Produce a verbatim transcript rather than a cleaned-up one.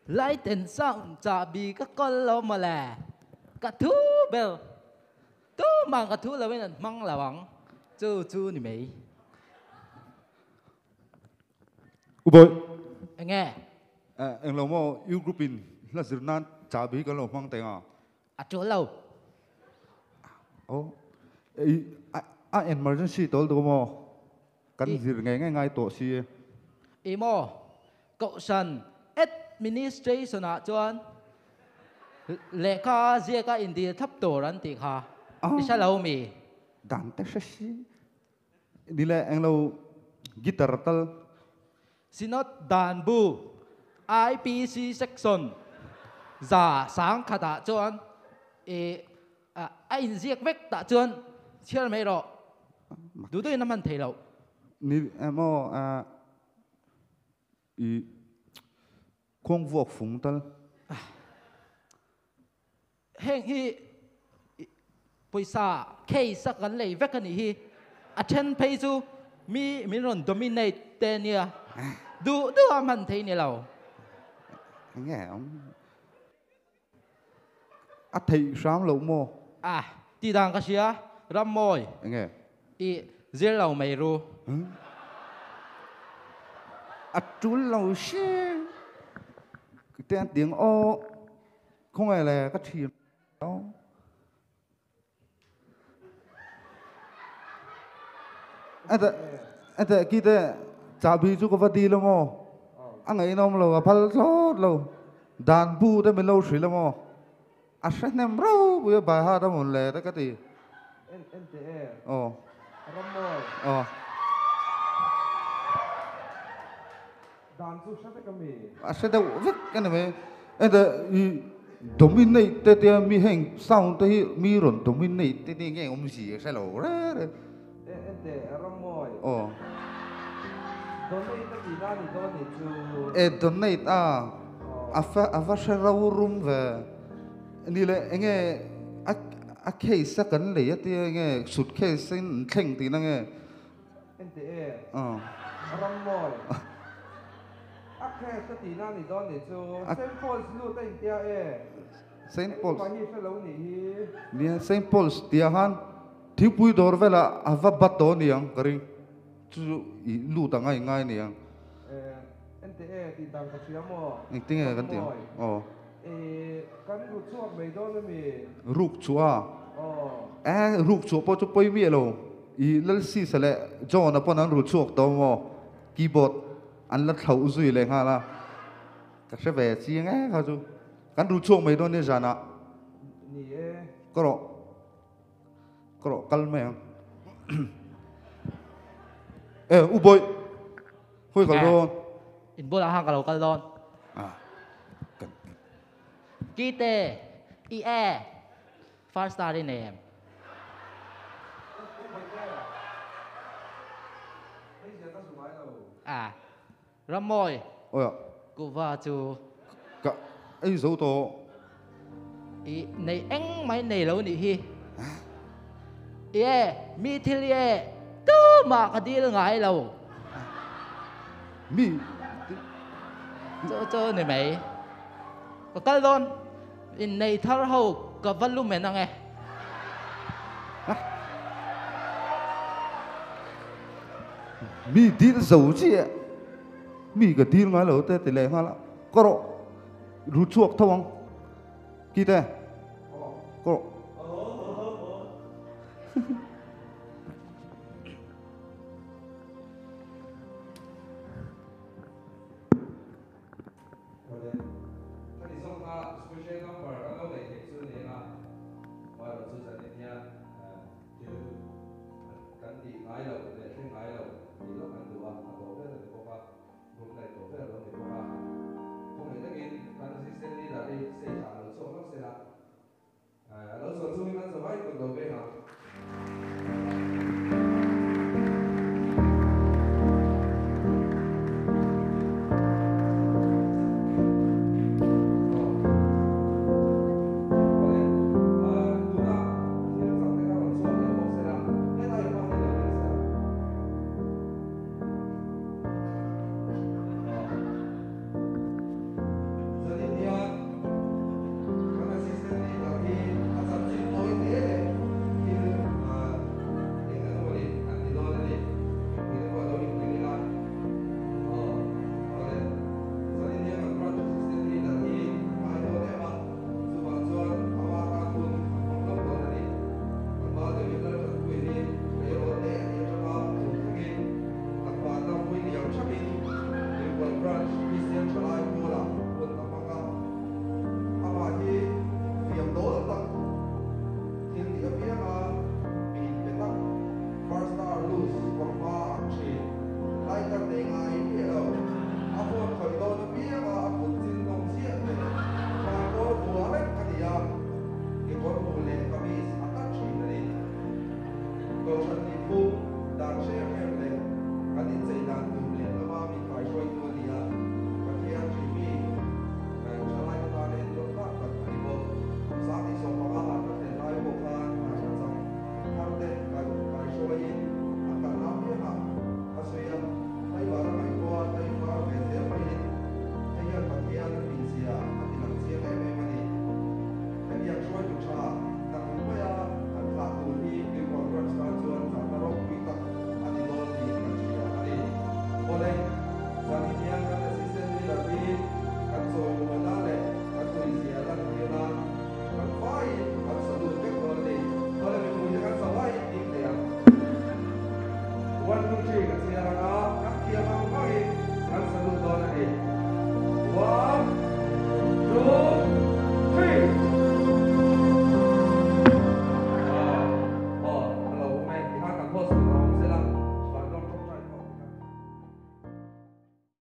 lại tên sang chả bị các con lo mà lẻ cả thứ bèo tu mang cả thứ là bên mang là bằng chú chú ni mấy u boy anh nghe à anh lo mo yêu groupin là zir nan cha bi kan lo mang te nga à chỗ lâu ô ai à emergency tol do mo kan I- zir ngai ngai ngai to si imo cậu sân administration à chuan lệ kha zia ka India thấp tổ ran ti kha isa lâu mi dan te sa si đi le anh lo guitar tal sinot dan bu I P C section za sang khata chuan e a a in ziak vek ta chuan chial mai ro du doi naman thelo ni mo à i khong vuộc phúng tal heng hi poisa case sak kan lei vek ani hi a then pei chu mi mi ron dominate te nia du du a man thei ni lo anh nghe ông à thầy sáng lâu mo à ti dang ka sia ram moi anh nghe i zir lo mai ru à chú lâu xe tên tiếng ô không phải là cái chuyện đó anh ta anh ta kita chả bị chú có vấn đề lắm mo anh ấy nó lâu à phal lót lâu đàn bu đó mình lâu xí lắm mo à sao nem rau bây giờ bài hát đó một lệ đó cái gì N T E ồ Ramoi ồ Dan su sa kami à sao đâu vứt cái này mày anh ta dominate tê tê mi hành sound tê mi run dominate tê tê nghe ông gì sao lâu ra N T E Ramoi ồ Donate ta ti na ni do ni chu e donate à à fa à fa sao rau rum về đi lại anh nghe à à case sắc cần lấy tê nghe sụt case sinh kheng tí năng nghe N T E ờ Ramoi Akhe ta ti na ni do ni chu Saint Paul's lu ta in tia e Saint Paul Ba hi sa lo ni hi nia Saint Paul's tia han thiếu bùi đor về là à va bắt đó niang cái chú lu ta ngay ngay niang N T E ti dang ka sia mo anh tiếng nghe cái tiếng ồ e kan ru chuak mai do na mi ruk chua oh à ruk chua po cho poi mi lo i lal si sale John upon an ruk chuak to mo keyboard an la thau zui le ha la ka se ve chi nghe ha chu kan ruk chuak mai do ne jana ni e ko ro ko ro kal me eh u boy hoi kal do in bola ha ka lo kal don à cần kite i e first star name à ram moi ôi ạ ku va chu cả ấy dấu to i nei eng mai nei lo ni hi e mi thil e tu ma ka dil ngai lo mi cho cho này mày có cái luôn in này thar hậu có văn luôn mày năng nghe mi đi dấu chi ạ mi cái đi ngay lâu thế thì lẽ hoa lắm có ro rút chuộc thôi không kia thế có ro